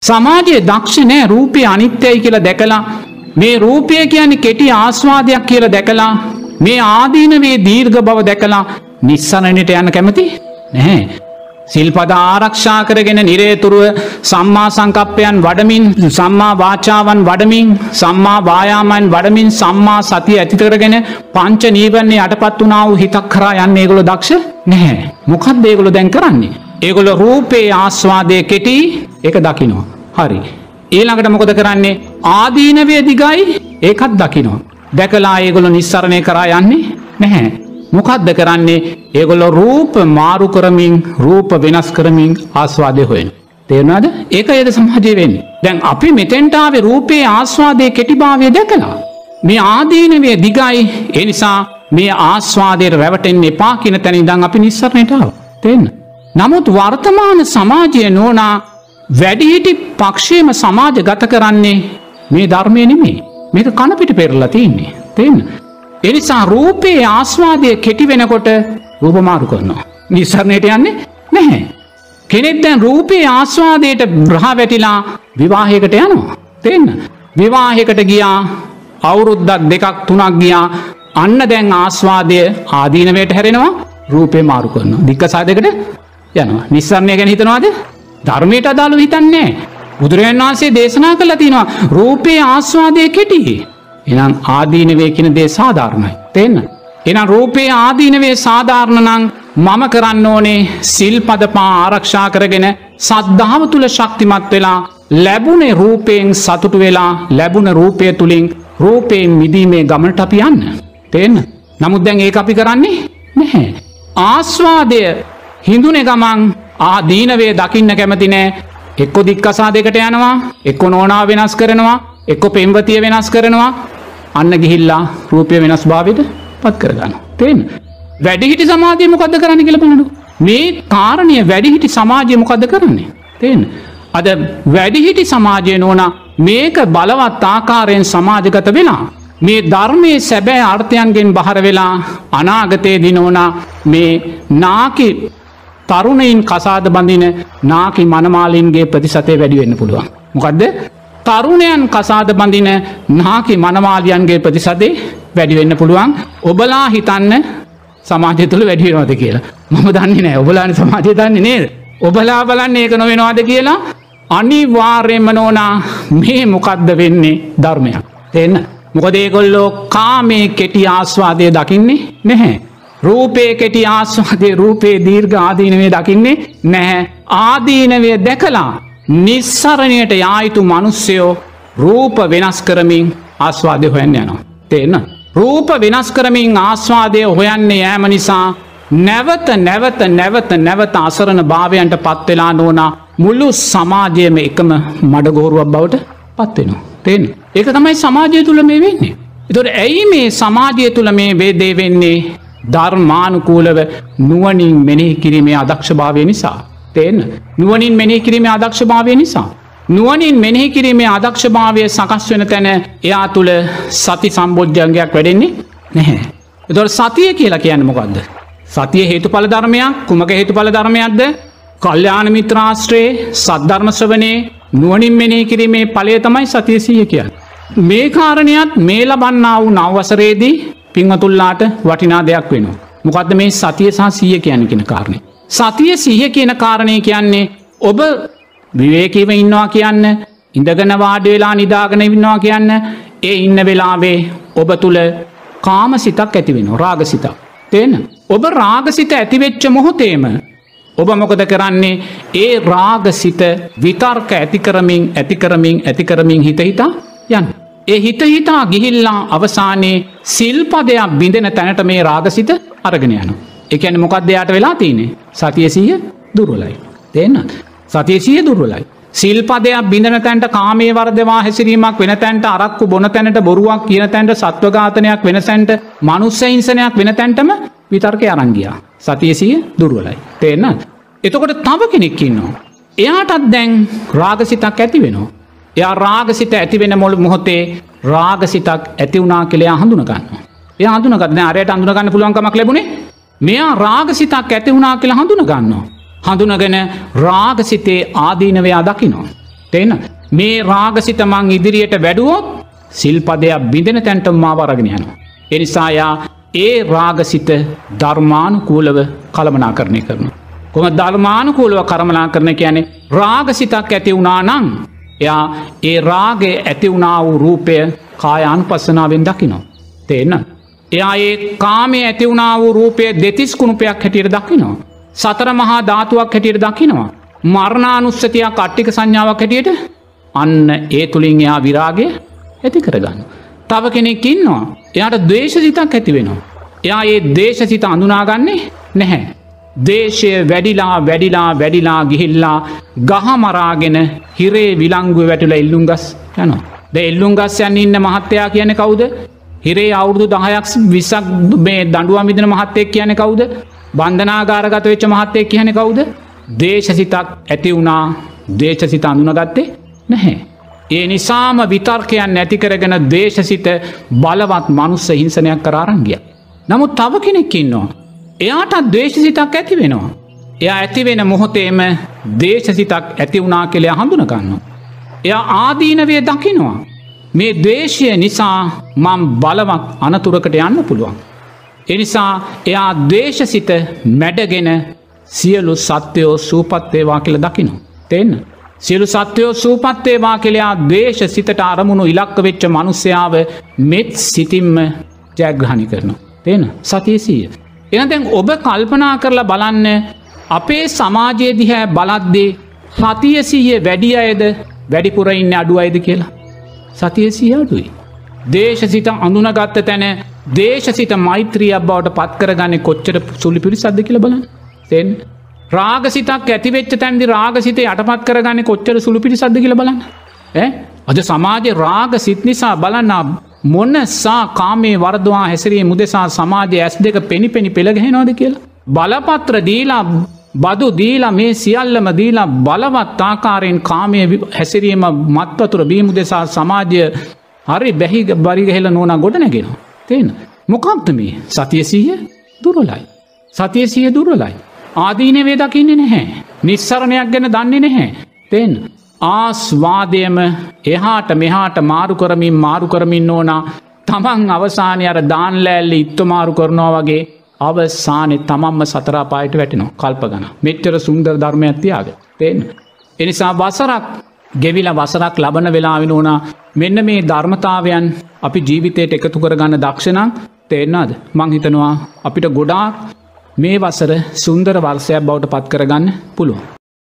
සමාජයේ දක්ෂ නැහැ රූපය අනිත්‍යයි කියලා දැකලා මේ රූපය කියන්නේ කෙටි ආස්වාදයක් කියලා දැකලා මේ ආදීනවේ දීර්ඝ බව දැකලා නිස්සරණයට යන්න කැමති නැහැ. සිල්පද ආරක්ෂා කරගෙන නිරේතුරුව සම්මා සංකප්පයන් වඩමින් සම්මා වාචාවන් වඩමින් සම්මා වායාමයන් වඩමින් සම්මා සතිය ඇති කරගෙන පංච නීවරණේ යටපත් වුණා වූ හිතක් කරා යන්නේ ඒගොල්ලෝ දක්ෂ නැහැ. මොකද්ද ඒගොල්ලෝ දැන් කරන්නේ? ඒගොල්ලෝ රූපේ ආස්වාදයේ කෙටි ඒක දකිනවා. හරි. ඊළඟට මොකද කරන්නේ? ආදීනවේ දිගයි ඒකත් දකිනවා. දැකලා ඒගොල්ලෝ නිස්සරණය කරා යන්නේ නැහැ. මොකද්ද කරන්නේ? ඒගොල්ලෝ රූප මාරු කරමින් රූප වෙනස් කරමින් ආස්වාදය හොයන. තේරුණාද? ඒකයද සමාජයේ වෙන්නේ. දැන් අපි මෙතෙන්ට ආවේ රූපේ ආස්වාදයේ කෙටිභාවය දැකලා. මේ ආදීනවේ දිගයි ඒ නිසා මේ ආස්වාදයට රැවටෙන්න එපා කියන තැන ඉඳන් අපි නිස්සරණයට ආවා. තේන්න. නමුත් වර්තමාන සමාජයේ නෝනා වැඩිහිටි පක්ෂයේම සමාජ ගත කරන්නේ මේ ධර්මය නෙමෙයි. මේක කන පිට පෙරලා තියෙන්නේ. තේන්න. ඒ නිසා රූපේ ආස්වාදය කෙටි වෙනකොට රූප මාරු කරනවා. නිස්සරණයට යන්නේ නැහැ. කෙනෙක් දැන් රූපේ ආස්වාදයට බ්‍රහ වැටිලා විවාහයකට යනවා. තේන්න. විවාහයකට ගියා අවුරුද්දක් දෙකක් තුනක් ගියා අන්න දැන් ආස්වාදය ආදීනවයට හැරෙනවා රූපේ මාරු කරනවා. දික්කසාදයකට යනවා. නිස්සරණය ගැන හිතනවාද? ධර්මයට අදාළව හිතන්නේ නැහැ. බුදුරජාණන් වහන්සේ දේශනා කළා තියෙනවා රූපේ ආස්වාදයේ කෙටි. එහෙනම් ආදීනවේ කියන දේ සාධාරණයි. තේන්න. එහෙනම් රූපේ ආදීනවේ සාධාරණ නම් මම කරන්න ඕනේ සිල්පද පහ ආරක්ෂා කරගෙන සද්ධාව තුල ශක්තිමත් වෙලා ලැබුණේ රූපයෙන් සතුටු වෙලා ලැබුණ රූපය තුලින් රූපයෙන් මිදීමේ ගමනට අපි යන්න. තේන්න. නමුත් දැන් ඒක අපි කරන්නේ නැහැ. ආස්වාදය හිඳුනේ ගමන් ආදීනවේ දකින්න කැමති නැහැ. එක්ක දික්කසාදයකට යනවා, එක්ක නෝනාව වෙනස් කරනවා, එක්ක පෙම්වතිය වෙනස් කරනවා. අන්න ගිහිල්ලා රූපය වෙනස් භාවයට පත් කරගන්නවා. තේන්න. වැඩිහිටි සමාජය මොකද්ද කරන්නේ කියලා බලන්න. මේ කාරණය වැඩිහිටි සමාජය මොකද්ද කරන්නේ? තේන්න. අද වැඩිහිටි සමාජය නෝනා මේක බලවත් ආකාරයෙන් සමාජගත වෙලා මේ ධර්මයේ සැබෑ අර්ථයන්ගෙන් බහර වෙලා අනාගතයේදී නෝනා මේ නාකි තරුණයින් කසාද බඳින නාකි මනමාලින්ගේ ප්‍රතිශතය වැඩි වෙන්න පුළුවන්. මොකද්ද? තරුණයන් කසාද බඳින නාකි මනමාලියන්ගේ ප්‍රතිශතය වැඩි වෙන්න පුළුවන්. ඔබලා හිතන්න සමාජය තුළ වැඩි වෙනවද කියලා. මම දන්නේ නැහැ. ඔබලානේ සමාජය දන්නේ නේද? ඔබලා බලන්නේ ඒක නොවෙනවද කියලා. අනිවාර්යයෙන්ම නෝනා මේ මොකද්ද වෙන්නේ? ධර්මයක්. තේන්න. මොකද ඒගොල්ලෝ කාමයේ කෙටි ආස්වාදය දකින්නේ නැහැ. රූපේ කෙටි ආස්වාදේ රූපේ දීර්ඝ ආදීනවේ දකින්නේ නැහැ. ආදීනවේ දැකලා නිස්සරණයට යා යුතු මිනිස්සයෝ රූප වෙනස් කරමින් ආස්වාදය හොයන්න යනවා. තේන්න. රූප වෙනස් කරමින් ආස්වාදය හොයන්නේ යෑම නිසා නැවත අසරණ භාවයන්ට පත් වෙලා නෝනා මුළු සමාජයේම එකම මඩගෝරුවක් බවට පත් වෙනවා. තේන්න. ඒක තමයි සමාජය තුල මේ වෙන්නේ. ඒතකොට ඇයි මේ සමාජය තුල මේ වේදේ වෙන්නේ? ධර්මානුකූලව නුවණින් මෙනෙහි කිරීමේ අදක්ෂභාවය නිසා. තේන්න. නුවණින් මෙනෙහි කිරීමේ අදක්ෂභාවය නිසා. නුවණින් මෙනෙහි කිරීමේ අදක්ෂභාවය සකස් වෙන තැන එයා තුල සති සම්බොජ්ජංගයක් වැඩෙන්නේ නැහැ. ඒතකොට සතිය කියලා කියන්නේ මොකද්ද? සතිය හේතුඵල ධර්මයක්. කුමක හේතුඵල ධර්මයක්ද? කල්යාණ මිත්‍රාශ්‍රේ සද්ධර්ම ශ්‍රවණේ නුවණින් මෙනෙහි කිරීමේ ඵලය තමයි සතිය සිහිය කියන්නේ. මේ කාරණියත් මේ ලබන්නා වූ නව වසරේදී පින්වතුන්ලාට වටිනා දෙයක් වෙනවා. මොකද්ද මේ සතිය සහ සිහිය කියන්නේ කියන කාරණේ? සතිය සිහිය කියන කාරණේ කියන්නේ ඔබ විවේකීව ඉන්නවා කියන්න, ඉඳගෙන වාඩි වෙලා නිදාගෙන ඉන්නවා කියන්න, ඒ ඉන්න වෙලාවේ ඔබ තුල කාමසිතක් ඇති වෙනවා, රාගසිතක්. තේන්න. ඔබ රාගසිත ඇති වෙච්ච මොහොතේම ඔබ මොකද කරන්නේ? ඒ රාගසිත විතර්ක ඇති කරමින් හිත හිතා යන්න. ඒ හිත හිතා ගිහිල්ලා අවසානයේ සිල්පදයක් බිඳෙන තැනට මේ රාගසිත අරගෙන යනවා. ඒ කියන්නේ මොකක්ද යාට වෙලා තියෙන්නේ? සතිය සිහිය දුර්වලයි. තේන්නද? සතිය සිහිය දුර්වලයි. සිල්පදයක් බිඳෙන තැනට කාමයේ වර්ධවා හැසිරීමක් වෙන තැනට අරක්කු බොන තැනට බොරුවක් කියන තැනට සත්ව ඝාතනයක් වෙන තැනට මනුස්ස හිංසනයක් වෙන තැනටම විතර්කේ අරන් ගියා. සතිය සිහිය දුර්වලයි. තේන්නද? එතකොට තව කෙනෙක් ඉන්නවා. එයාටත් දැන් රාගසිතක් ඇති වෙනවා. එයා රාගසිත ඇති වෙන මොහොතේ රාගසිතක් ඇති වුණා කියලා එයා හඳුන ගන්නවා. එයා හඳුනගත්තා. දැන් අරයට හඳුන ගන්න පුළුවන් කමක් ලැබුණේ. මෙයා රාගසිතක් ඇති වුණා කියලා හඳුන ගන්නවා. හඳුනගෙන රාගසිතේ ආදීනවය දකිනවා. තේන මේ රාගසිත මං ඉදිරියට වැඩුවොත් සිල්පදයක් බිඳෙන තැන්ට මාව අරගෙන යනවා. ඒ නිසා යා ඒ රාගසිත ධර්මානුකූලව කළමනාකරණය කරනවා. කොහොමද ධර්මානුකූලව කළමනාකරණය කියන්නේ? රාගසිතක් ඇති වුණා නම් එයා ඒ රාගය ඇති වුණා වූ රූපය කායානුපස්සනාවෙන් දකිනවා. තේන්න? එයා ඒ කාමයේ ඇති වුණා වූ රූපය දෙතිස් කුණුපයක් හැටියට දකිනවා. සතර මහා ධාතුවක් හැටියට දකිනවා. මරණානුස්සතියක් අට්ටික සංඥාවක් හැටියට අන්න ඒ තුලින් එයා විරාගය ඇති කරගන්න. තව කෙනෙක් ඉන්නවා. එයාට ද්වේෂසිතක් ඇති වෙනවා. එයා ඒ ද්වේෂසිත අඳුනාගන්නේ නැහැ. දේශය වැඩිලා ගිහිල්ලා ගහ මරාගෙන හිරේ විලංගුවේ වැටිලා එල්ලුම්ගස් යනවා. දැන් එල්ලුම්ගස් යන ඉන්න මහත්තයා කියන්නේ කවුද? හිරේ අවුරුදු 10ක් 20ක් මේ දඬුවම් විදින මහත්තයෙක් කියන්නේ කවුද? බන්ධනාගාරගත වෙච්ච මහත්තයෙක් කියන්නේ කවුද? දේශසිතක් ඇති වුණා. දේශසිත අඳුනගත්තේ නැහැ. ඒ නිසාම විතර්කයන් නැති කරගෙන දේශසිත බලවත් මනුස්ස හිංසනයක් කරා අරන් ගියා. නමුත් තව කෙනෙක් ඉන්නවා. එයාට ද්වේෂසිතක් ඇති වෙනවා. එයා ඇති වෙන මොහොතේම දේශසිතක් ඇති වුණා කියලා හඳුන ගන්නවා. එයා ආදීනවේ දකිනවා. මේ ද්වේෂය නිසා මම බලවත් අනතුරකට යන්න පුළුවන්. ඒ නිසා එයා ද්වේෂසිත මැඩගෙන සියලු සත්වයෝ සූපත් වේවා කියලා දකිනවා. තේන්න? සියලු සත්වයෝ සූපත් වේවා කියලා ද්වේෂසිතට අරමුණු ඉලක්ක වෙච්ච මිනිස්යාව මෙත් සිතින්ම ජයග්‍රහණය කරනවා. තේන්න? සතිය සිහිය. එහෙනම් දැන් ඔබ කල්පනා කරලා බලන්න අපේ සමාජයේ දිහා බලද්දී සතිය සිහිය වැඩි අයද වැඩිපුර ඉන්නේ අඩු අයද කියලා? සතිය සිහිය අඩුයි. දේශසිත අඳුනගත්ත තැන දේශසිත මෛත්‍රියක් බවට පත් කරගන්නේ කොච්චර සුළු පිරිසක්ද කියලා බලන්න. තේන්න? රාගසිතක් ඇති වෙච්ච තැනදී රාගසිත යටපත් කරගන්නේ කොච්චර සුළු පිරිසක්ද කියලා බලන්න. අද සමාජයේ රාගසිත නිසා බලන්න මොනසා කාමයේ වර්ධවා හැසිරීම මුදෙසා සමාජයේ S2 පෙනිපෙනි පෙළ ගැහෙනවද කියලා. බලපත්‍ර දීලා බදු දීලා මේ සියල්ලම දීලා බලවත් ආකාරයෙන් කාමයේ හැසිරීම මත්වතුර බීම උදෙසා සමාජය හරි බැහි බරි ගහලා නෝනා ගොඩ නැගෙනවා. තේන්න? මොකක්ද මේ? සතිය සිහිය දුර්වලයි. සතිය සිහිය දුර්වලයි. ආදීනවේ දකින්නේ නැහැ. නිස්සරණයක් ගැන දන්නේ නැහැ. තේන්න? ආස්වාදයම එහාට මෙහාට මාරු කරමින් ඕනා. තමන් අවසානයේ අර දාන් ලෑල්ල ඉත්තු මාරු කරනවා වගේ අවසානයේ තමන්ම සතර අපායට වැටෙනවා. කල්ප ගණන්. මෙච්චර සුන්දර ධර්මයක් තියාගෙන. තේන්න? ඒ නිසා වසරක් ගෙවිලා වසරක් ලබන වෙලාවෙන ඕනා මෙන්න මේ ධර්මතාවයන් අපි ජීවිතයට එකතු කරගන්න දක්ෂ නම් තේරෙනවද? මං හිතනවා අපිට ගොඩාක් මේ වසර සුන්දර වර්ෂයක් බවට පත් කරගන්න පුළුවන්.